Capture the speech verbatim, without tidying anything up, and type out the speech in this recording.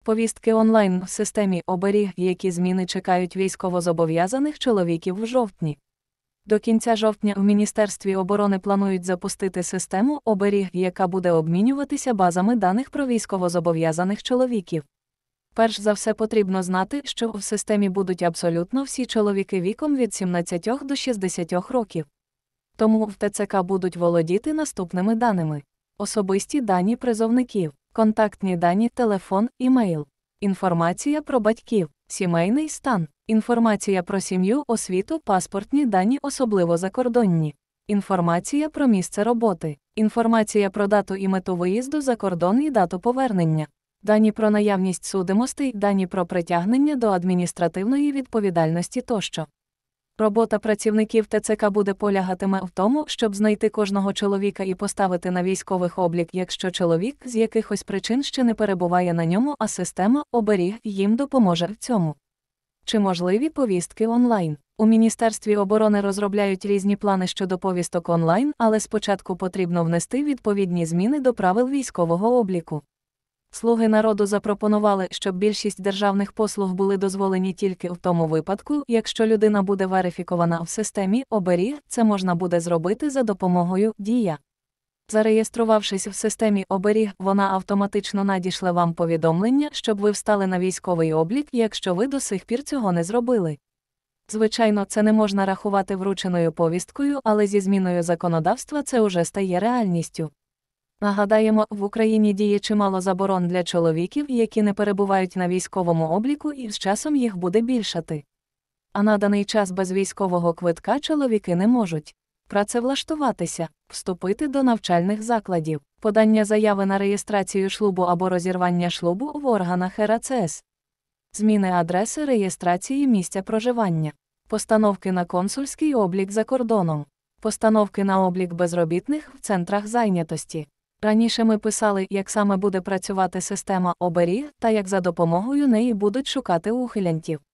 Повістки онлайн в системі оберіг, які зміни чекають військовозобов'язаних чоловіків в жовтні. До кінця жовтня в Міністерстві оборони планують запустити систему оберіг, яка буде обмінюватися базами даних про військовозобов'язаних чоловіків. Перш за все потрібно знати, що в системі будуть абсолютно всі чоловіки віком від сімнадцяти до шістдесяти років. Тому в Те Це Ка будуть володіти наступними даними: особисті дані призовників, контактні дані, телефон, імейл, інформація про батьків, сімейний стан, інформація про сім'ю, освіту, паспортні дані, особливо закордонні, інформація про місце роботи, інформація про дату і мету виїзду за кордон і дату повернення, дані про наявність судимостей, дані про притягнення до адміністративної відповідальності тощо. Робота працівників Те Це Ка буде полягатиме в тому, щоб знайти кожного чоловіка і поставити на військових облік, якщо чоловік з якихось причин ще не перебуває на ньому, а система оберіг їм допоможе в цьому. Чи можливі повістки онлайн? У Міністерстві оборони розробляють різні плани щодо повісток онлайн, але спочатку потрібно внести відповідні зміни до правил військового обліку. Слуги народу запропонували, щоб більшість державних послуг були дозволені тільки в тому випадку, якщо людина буде верифікована в системі оберіг, це можна буде зробити за допомогою «Дія». Зареєструвавшись в системі оберіг, вона автоматично надішле вам повідомлення, щоб ви встали на військовий облік, якщо ви до сих пір цього не зробили. Звичайно, це не можна рахувати врученою повісткою, але зі зміною законодавства це уже стає реальністю. Нагадаємо, в Україні діє чимало заборон для чоловіків, які не перебувають на військовому обліку, і з часом їх буде більшати. А на даний час без військового квитка чоловіки не можуть працевлаштуватися, вступити до навчальних закладів, подання заяви на реєстрацію шлюбу або розірвання шлюбу в органах Ер А Це Ес, зміни адреси реєстрації місця проживання, постановки на консульський облік за кордоном, постановки на облік безробітних в центрах зайнятості. Раніше ми писали, як саме буде працювати система оберіг та як за допомогою неї будуть шукати ухилянтів.